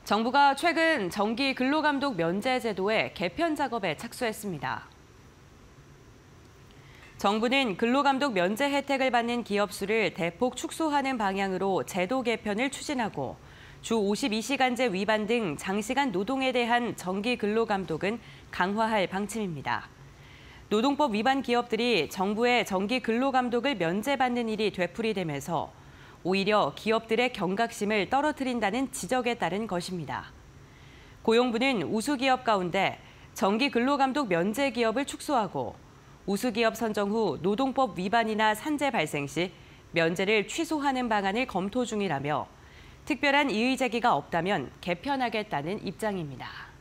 정부가 최근 정기 근로감독 면제 제도의 개편 작업에 착수했습니다. 정부는 근로감독 면제 혜택을 받는 기업 수를 대폭 축소하는 방향으로 제도 개편을 추진하고 주 52시간제 위반 등 장시간 노동에 대한 정기 근로감독은 강화할 방침입니다. 노동법 위반 기업들이 정부의 정기 근로감독을 면제받는 일이 되풀이되면서 오히려 기업들의 경각심을 떨어뜨린다는 지적에 따른 것입니다. 고용부는 우수기업 가운데 정기 근로감독 면제 기업을 축소하고 우수기업 선정 후 노동법 위반이나 산재 발생 시 면제를 취소하는 방안을 검토 중이라며 특별한 이의 제기가 없다면 개편하겠다는 입장입니다.